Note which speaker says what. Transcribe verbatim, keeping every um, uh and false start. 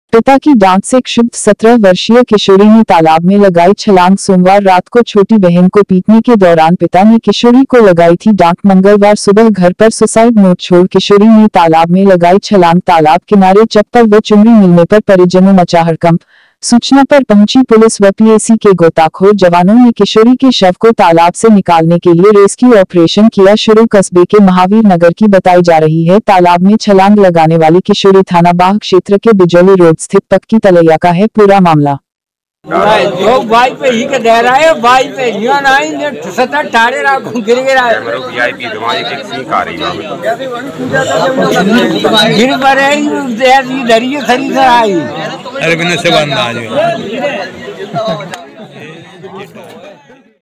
Speaker 1: पिता की डांट से क्षुब्ध सत्रह वर्षीय किशोरी ने तालाब में लगाई छलांग। सोमवार रात को छोटी बहन को पीटने के दौरान पिता ने किशोरी को लगाई थी डांट। मंगलवार सुबह घर पर सुसाइड नोट छोड़ किशोरी ने तालाब में लगाई छलांग। तालाब किनारे चप्पल व चुनरी मिलने पर परिजनों मचा हड़कंप। सूचना पर पहुंची पुलिस व पीएसी के गोताखोर जवानों ने किशोरी के शव को तालाब से निकालने के लिए रेस्क्यू ऑपरेशन किया शुरू। कस्बे के महावीर नगर की बताई जा रही है। तालाब में छलांग लगाने वाली किशोरी थाना बाह क्षेत्र के बिजौली रोड स्थित पक्की तलैया का है पूरा मामला।
Speaker 2: जो बाइक पे ही के दे रहा है, बाइक पे नियन आई ने सत्तर ठाड़े रा गिर गिरा है।
Speaker 3: मेरे वीआईपी दवाई के सीख आ रही है
Speaker 2: गिर पड़े देर ये डरिए खरी से आई।
Speaker 4: अरे बिना से बंद आ जाए।